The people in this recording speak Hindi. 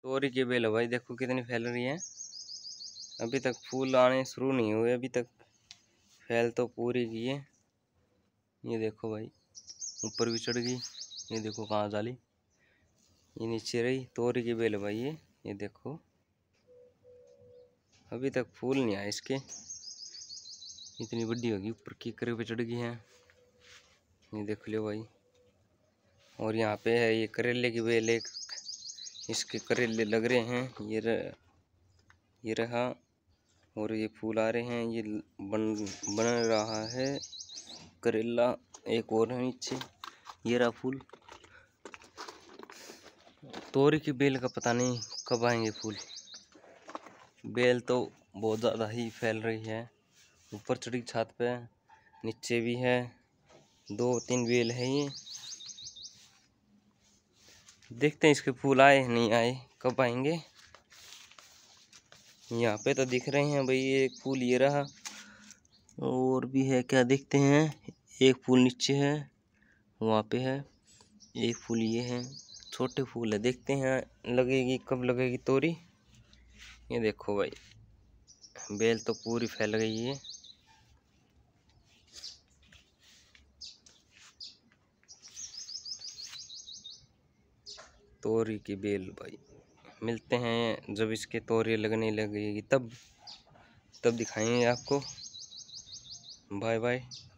तोरी की बेल है भाई, देखो कितनी फैल रही है। अभी तक फूल आने शुरू नहीं हुए, अभी तक फैल तो पूरी की है। ये देखो भाई, ऊपर भी चढ़ गई। ये देखो कहाँ डाली, ये नीचे रही। तोरी की बेल है भाई ये देखो, अभी तक फूल नहीं आए इसके। इतनी बड़ी होगी, ऊपर कीकरे पे चढ़ गई है। ये देख लो भाई। और यहाँ पे है ये करेले की बेल, एक इसके करेले लग रहे हैं। ये रहा। और ये फूल आ रहे हैं, ये बन रहा है करेला। एक और है नीचे, ये रहा फूल। तोरी की बेल का पता नहीं कब आएंगे फूल। बेल तो बहुत ज़्यादा ही फैल रही है, ऊपर चढ़ी छत पे, नीचे भी है। 2-3 बेल है ये। देखते हैं इसके फूल आए नहीं आए, कब आएंगे। यहाँ पे तो दिख रहे हैं भाई, एक फूल ये रहा। और भी है क्या, देखते हैं। एक फूल नीचे है, वहाँ पे है। एक फूल ये है, छोटे फूल है। देखते हैं लगेगी कब लगेगी तोरी। ये देखो भाई, बेल तो पूरी फैल गई है। तोरी की बेल भाई, मिलते हैं जब इसके तोरी लगने लगेगी, तब दिखाएंगे आपको। Bye bye.